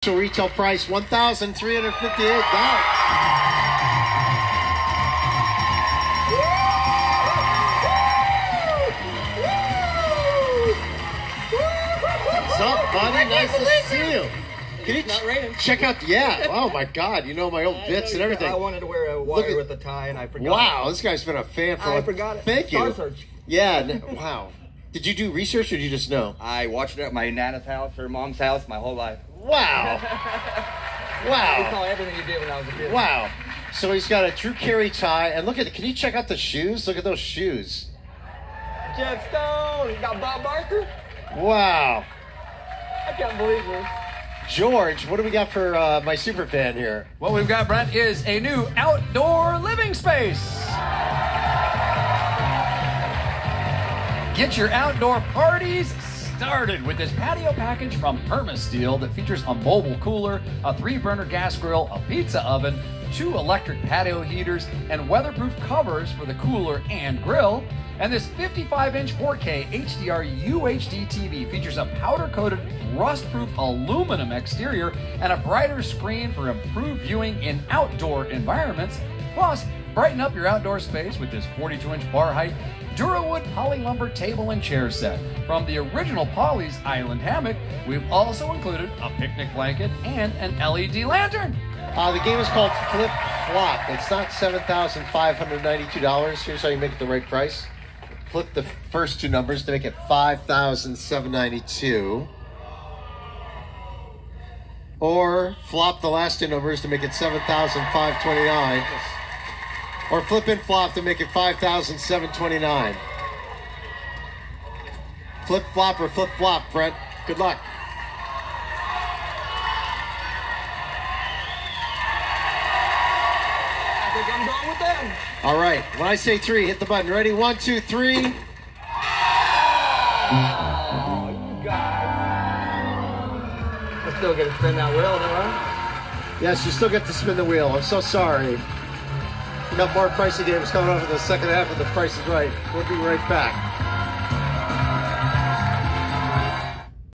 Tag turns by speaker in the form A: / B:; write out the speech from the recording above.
A: Retail price $1,358. What's up, buddy? Nice to see you. Can you
B: not raining.
A: Check out, oh my God, you know my old bits and everything.
B: I wanted to wear a wire with a tie and I forgot.
A: Wow, this guy's been a fan for
B: I forgot it.
A: Thank you.
B: Star Search.
A: Yeah, wow. Did you do research or did you just know?
B: I watched it at my nana's house, her mom's house, my whole life.
A: Wow.
B: I
A: Wow.
B: saw everything you did when I was a kid.
A: Wow. So he's got a Drew Carey tie, and look at it. Can you check out the shoes? Look at those shoes.
B: Jeff Stone, you got Bob Barker.
A: Wow.
B: I can't believe this.
A: George, what do we got for my super fan here?
C: What we've got, Brent, is a new outdoor living space. Get your outdoor parties started with this patio package from Permasteel that features a mobile cooler, a 3-burner gas grill, a pizza oven, 2 electric patio heaters, and weatherproof covers for the cooler and grill. And this 55-inch 4K HDR UHD TV features a powder-coated, rust-proof aluminum exterior and a brighter screen for improved viewing in outdoor environments. Plus, brighten up your outdoor space with this 42-inch bar height Durawood poly lumber table and chair set. From the original Polly's Island hammock, we've also included a picnic blanket and an LED lantern.
A: The game is called Flip Flop. It's not $7,592. Here's how you make it the right price. Flip the first 2 numbers to make it $5,792. Or flop the last 2 numbers to make it $7,529. Or flip and flop to make it $5,729. Flip flop or flip flop, Brent. Good luck.
B: I think I'm going with them.
A: All right. When I say 3, hit the button. Ready? 1, 2, 3.
B: Oh, you guys. I still got to spin that wheel, don't I?
A: Yes, you still get to spin the wheel. I'm so sorry. We got more pricey games coming up in the second half of The Price is Right. We'll be right back.